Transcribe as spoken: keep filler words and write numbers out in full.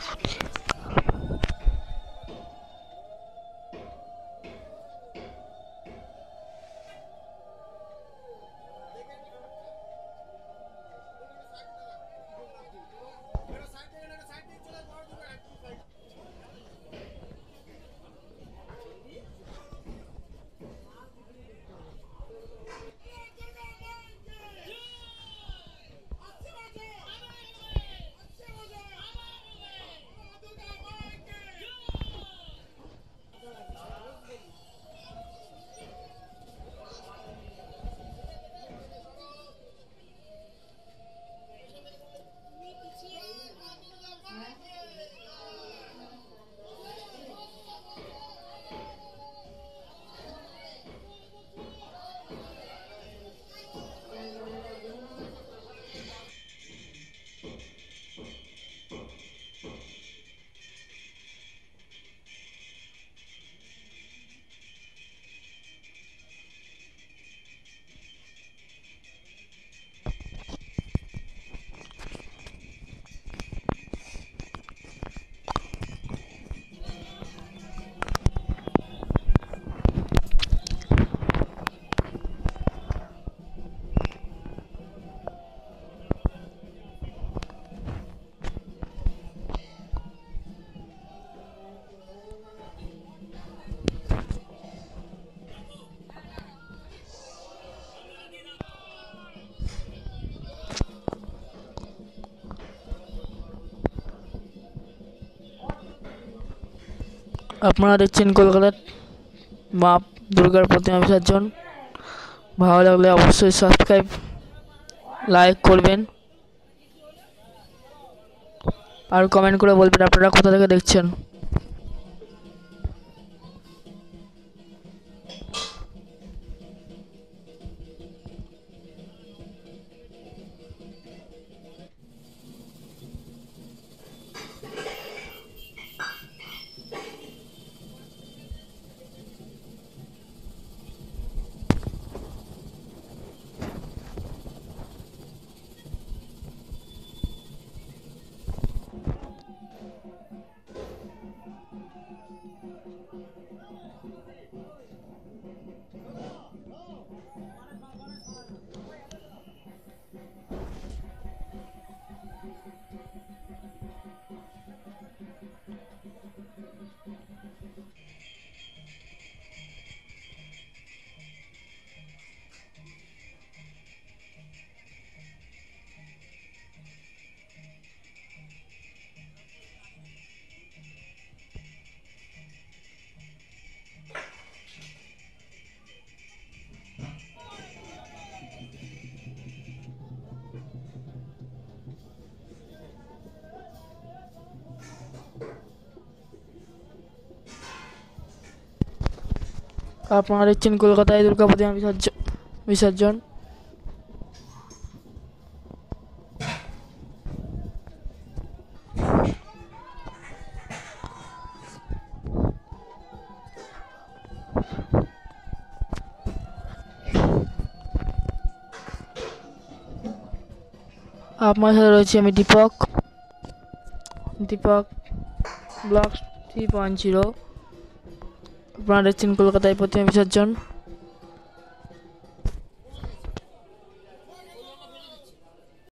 আপনারা দেখছেন কলকাতার মা দুর্গার প্রতিমা বিসর্জন। ভালো লাগলে অবশ্যই সাবস্ক্রাইব লাইক করবেন আর কমেন্ট করে বলবেন আপনারা কোথা থেকে দেখছেন। আপনারা দেখছেন কলকাতায় দুর্গা প্রতিমা বিসর্জন বিসর্জন আপনার সাথে রয়েছে আমি Deepak Deepak blog three point zero. আপনারা দেখছেন কলকাতায় প্রতিমা বিসর্জন।